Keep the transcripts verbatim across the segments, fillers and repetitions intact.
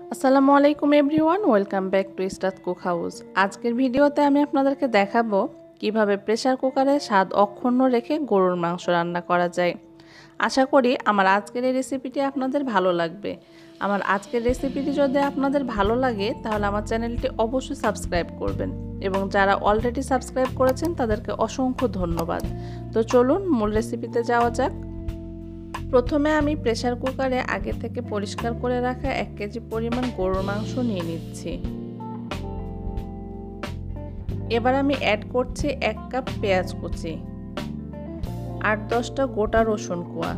আসসালামু আলাইকুম everyone, welcome back to ইস্টাত কুক হাউস। আজকের ভিডিওতে আমি আপনাদেরকে দেখাবো কিভাবে প্রেসার কুকারে স্বাদ অক্ষুণ্ণ রেখে গরুর মাংস রান্না করা যায়। আশা করি আমার আজকের এই রেসিপিটি আপনাদের ভালো লাগবে। আমার আজকের রেসিপিটি যদি আপনাদের ভালো লাগে তাহলে আমার চ্যানেলটি অবশ্যই সাবস্ক্রাইব করবেন, এবং যারা অলরেডি সাবস্ক্রাইব করেছেন তাদেরকে অসংখ্য ধন্যবাদ। তো চলুন মূল রেসিপিতে যাওয়া যাক। প্রথমে আমি প্রেসার কুকারে আগে থেকে পরিষ্কার করে রাখা এক কেজি পরিমাণ গরুর মাংস নিয়ে নিচ্ছি। এবার আমি অ্যাড করছি এক কাপ পেঁয়াজ কুচি, আট দশটা গোটা রসুন কোয়া,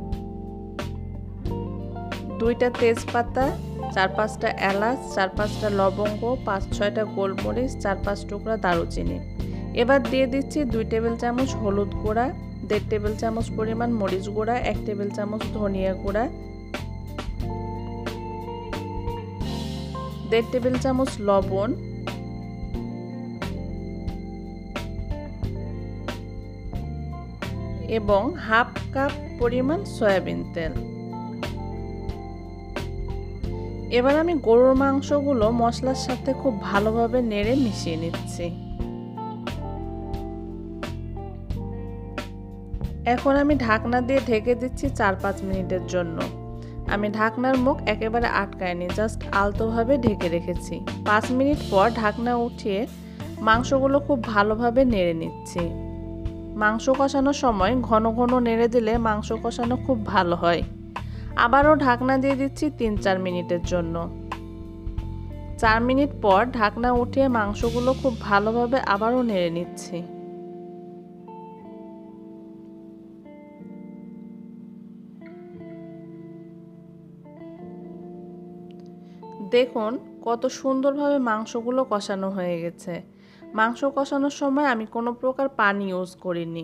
দুইটা তেজপাতা, চার পাঁচটা এলাচ, চার পাঁচটা লবঙ্গ, পাঁচ ছয়টা গোলমরিচ, চার পাঁচ টুকরা দারুচিনি। এবার দিয়ে দিচ্ছি দুই টেবিল চামচ হলুদ গুঁড়া, দেড় টেবিল চামচ পরিমাণ মরিচ গুঁড়া, এক টেবিল চামচ ধনিয়া গুঁড়া, দেড় টেবিল চামচ লবণ, এবং হাফ কাপ পরিমাণ সয়াবিন তেল। এবার আমি গরুর মাংসগুলো মশলার সাথে খুব ভালোভাবে নেড়ে মিশিয়ে নিচ্ছি। এখন আমি ঢাকনা দিয়ে ঢেকে দিচ্ছি চার পাঁচ মিনিটের জন্য। আমি ঢাকনার মুখ একেবারে আটকায়নি, জাস্ট আলতোভাবে ঢেকে রেখেছি। পাঁচ মিনিট পর ঢাকনা উঠিয়ে মাংসগুলো খুব ভালোভাবে নেড়ে নিচ্ছি। মাংস কষানোর সময় ঘন ঘন নেড়ে দিলে মাংস কষানো খুব ভালো হয়। আবারও ঢাকনা দিয়ে দিচ্ছি তিন চার মিনিটের জন্য। চার মিনিট পর ঢাকনা উঠিয়ে মাংসগুলো খুব ভালোভাবে আবারও নেড়ে নিচ্ছি। দেখুন কত সুন্দরভাবে মাংসগুলো কষানো হয়ে গেছে। মাংস কষানোর সময় আমি কোনো প্রকার পানি ইউজ করিনি।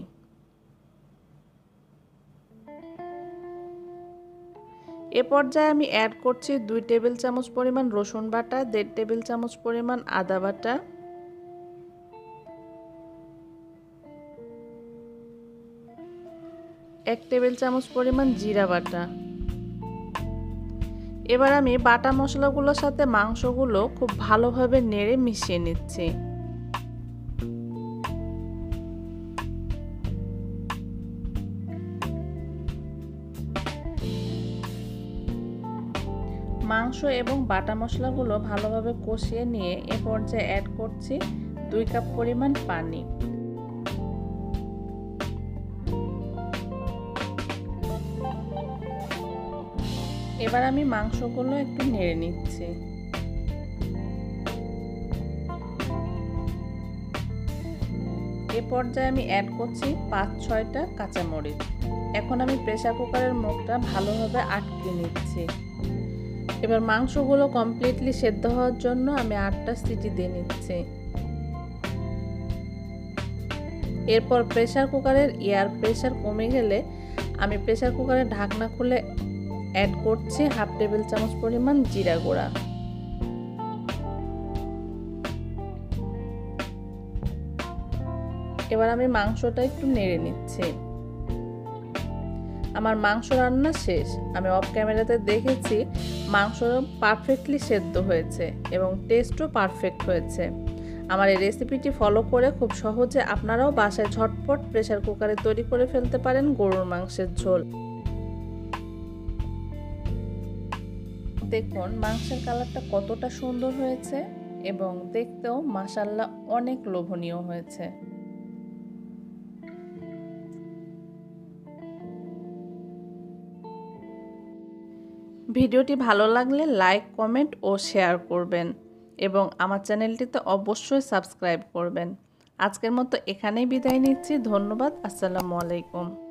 এ পর্যায়ে আমি অ্যাড করছি দুই টেবিল চামচ পরিমাণ রসুন বাটা, দেড় টেবিল চামচ পরিমাণ আদা বাটা, এক টেবিল চামচ পরিমাণ জিরা বাটা। এবার আমি বাটা মশলাগুলোর সাথে মাংসগুলো খুব ভালোভাবে নেড়ে মিশিয়ে নিচ্ছি। মাংস এবং বাটা মশলাগুলো ভালোভাবে কষিয়ে নিয়ে এ পর্যায়ে অ্যাড করছি দুই কাপ পরিমাণ পানি। এবার আমি মাংসগুলো একটু নেড়ে নিচ্ছি। এ পর্যায়ে আমি অ্যাড করছি পাঁচ ছয়টা কাঁচামরিচ। এখন আমি প্রেসার কুকারের মুখটা ভালোভাবে আটকে নিচ্ছি। এবার মাংসগুলো কমপ্লিটলি সেদ্ধ হওয়ার জন্য আমি আটটা সিটি দিয়ে নিচ্ছি। এরপর প্রেসার কুকারের এয়ার প্রেসার কমে গেলে আমি প্রেসার কুকারের ঢাকনা খুলে অ্যাড করছি হাফ টেবিল চামচ পরিমাণ জিরা গুঁড়া। এবার আমি মাংসটা একটু নেড়ে নিচ্ছি। আমার মাংস রান্না শেষ। আমি অফ ক্যামেরাতে দেখেছি মাংস পারফেক্টলি সেদ্ধ হয়েছে এবং টেস্টও পারফেক্ট হয়েছে। আমার এই রেসিপিটি ফলো করে খুব সহজে আপনারাও বাসায় ঝটপট প্রেসার কুকারে তৈরি করে ফেলতে পারেন গরুর মাংসের ঝোল। দেখুন মাংসের কালারটা কতটা সুন্দর হয়েছে এবং দেখতেও মাশাআল্লাহ অনেক লোভনীয় হয়েছে। ভিডিওটি ভালো লাগলে লাইক, কমেন্ট ও শেয়ার করবেন এবং আমার চ্যানেলটিতে অবশ্যই সাবস্ক্রাইব করবেন। আজকের মতো এখানেই বিদায় নিচ্ছি। ধন্যবাদ। আসসালামু আলাইকুম।